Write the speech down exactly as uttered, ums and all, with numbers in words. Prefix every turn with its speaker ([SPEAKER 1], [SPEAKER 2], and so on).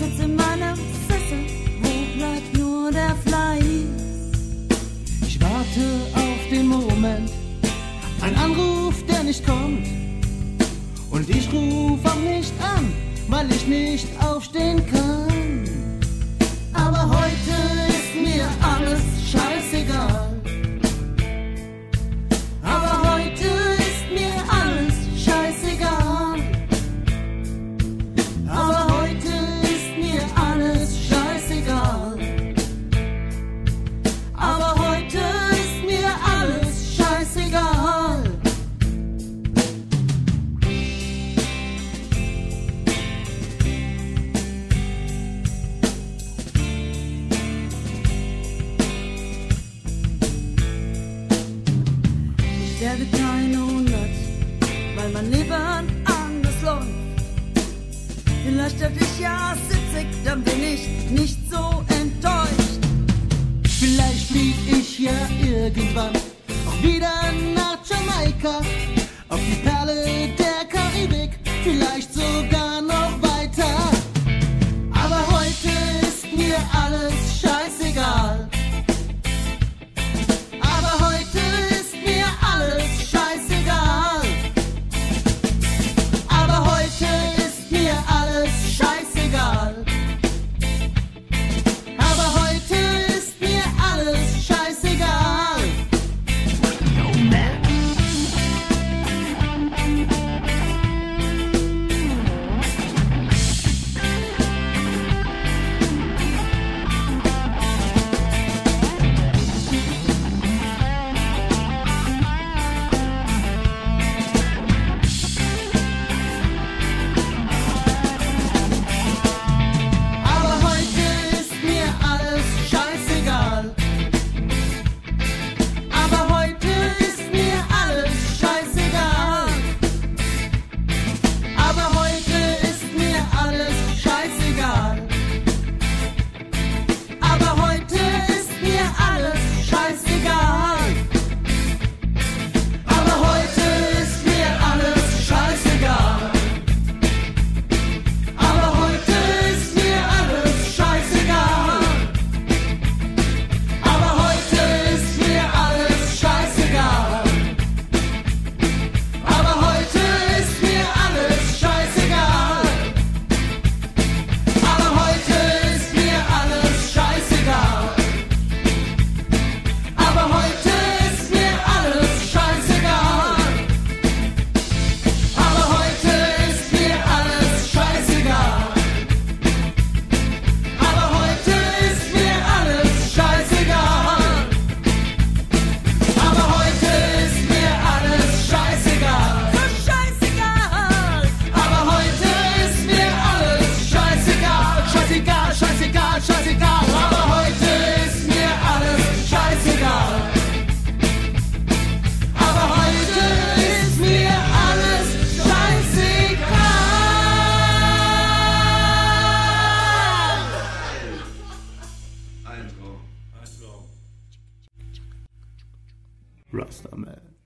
[SPEAKER 1] sitz in meinem Sessel, wo bleibt nur der Fleiß?
[SPEAKER 2] Ich warte auf den Moment, ein Anruf, der nicht kommt. Und ich ruf auch nicht an, weil ich nicht aufstehen kann. Aber heute ist mir alles scheißegal. Aber heute ist mir alles scheißegal. Aber heute ist mir alles scheißegal. Aber heute ist mir alles scheißegal. Ich werde keine hundert, weil mein Leben anders läuft. Vielleicht hätte ich ja sitzig, dann bin ich nicht so enttäuscht. Vielleicht flieg ich ja irgendwann auch wieder nach Jamaika, auf die Perle der Karibik, vielleicht sogar noch weiter. Aber heute ist mir alles scheißegal. Aber heute ist mir alles scheißegal. Aber heute ist mir alles scheißegal. Aber heute ist mir alles scheißegal. Aber heute ist mir alles scheißegal. Aber heute ist mir alles scheißegal. Aber heute ist mir alles scheißegal. Aber heute ist mir alles scheißegal. Aber heute ist mir alles scheißegal. Aber heute ist mir alles scheißegal. Aber heute ist mir alles scheißegal. Aber heute ist mir alles scheißegal. Aber heute ist mir alles scheißegal. Aber heute ist mir alles scheißegal. Aber heute ist mir alles scheißegal. Aber heute ist mir alles scheißegal. Aber heute ist mir alles scheißegal. So scheißegal. Aber heute ist mir alles scheißegal. Scheißegal, scheißegal, scheißegal. Aber heute ist mir alles scheißegal. Aber heute ist mir alles scheißegal.
[SPEAKER 3] Ein Traum.
[SPEAKER 2] Rastaman.